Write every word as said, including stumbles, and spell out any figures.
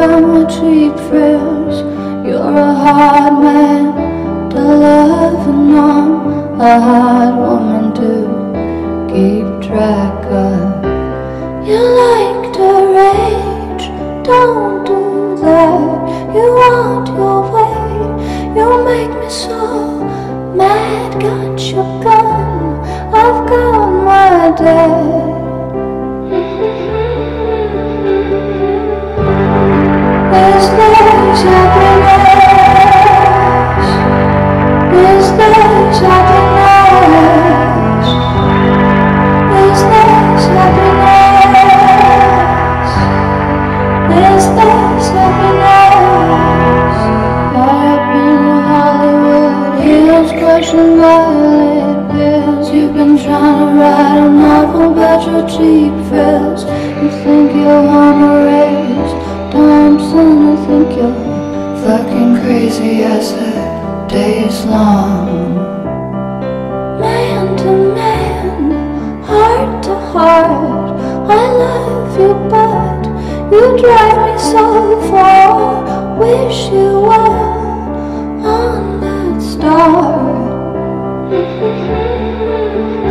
got my cheap thrills. You're a hard man to love, and I'm a hard woman to keep track of. You like to rage, don't do that. You want your way, you make me so mad. Got your gun, I've got my dad. Is this happiness? Is this happiness? Is this happiness? Is this happiness? Up in Hollywood hills, crushing violet pills. You've been trying to write a novel about your cheap thrills. You think you're Homer raised Thompson, I think you're fucking crazy as the day is long. Man to man, heart to heart, I love you but you drive me so far. Wish you were on that star.